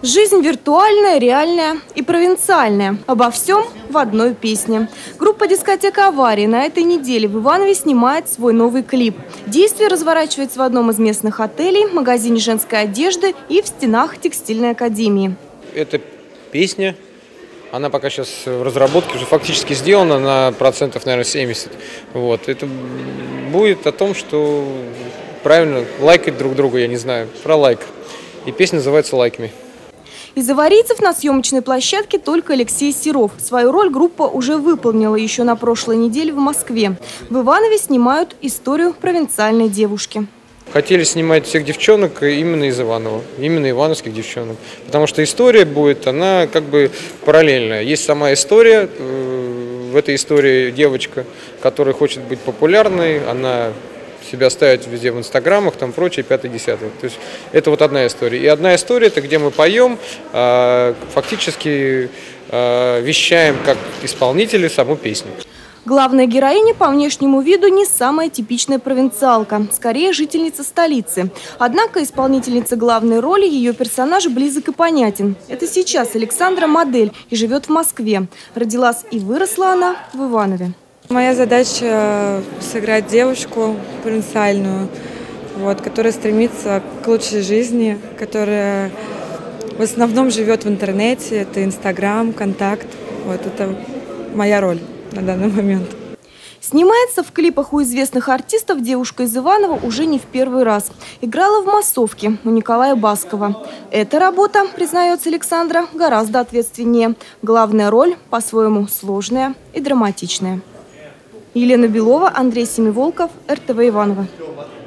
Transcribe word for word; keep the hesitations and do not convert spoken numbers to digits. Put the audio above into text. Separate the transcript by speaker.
Speaker 1: Жизнь виртуальная, реальная и провинциальная. Обо всем в одной песне. Группа «Дискотека Аварии» на этой неделе в Иванове снимает свой новый клип. Действие разворачивается в одном из местных отелей, магазине женской одежды и в стенах текстильной академии.
Speaker 2: Эта песня, она пока сейчас в разработке, уже фактически сделана на процентов, наверное, семьдесят. Вот. Это будет о том, что правильно лайкать друг друга, я не знаю, про лайк. И песня называется «Like me».
Speaker 1: Из аварийцев на съемочной площадке только Алексей Серов. Свою роль группа уже выполнила еще на прошлой неделе в Москве. В Иванове снимают историю провинциальной девушки.
Speaker 2: Хотели снимать всех девчонок именно из Иванова, именно ивановских девчонок. Потому что история будет, она как бы параллельная. Есть сама история, в этой истории девочка, которая хочет быть популярной, она себя ставить везде в инстаграмах, там прочее, пятое-десятое. То есть это вот одна история. И одна история, это где мы поем, фактически вещаем как исполнители саму песню.
Speaker 1: Главная героиня по внешнему виду не самая типичная провинциалка, скорее жительница столицы. Однако исполнительница главной роли, ее персонаж близок и понятен. Это сейчас Александра модель и живет в Москве. Родилась и выросла она в Иванове.
Speaker 3: Моя задача сыграть девушку провинциальную, вот, которая стремится к лучшей жизни, которая в основном живет в интернете, это Инстаграм, Контакт. Вот, это моя роль на данный момент.
Speaker 1: Снимается в клипах у известных артистов девушка из Иванова уже не в первый раз. Играла в «Массовке» у Николая Баскова. Эта работа, признается Александра, гораздо ответственнее. Главная роль по-своему сложная и драматичная. Елена Белова, Андрей Семиволков, эр тэ вэ Иваново.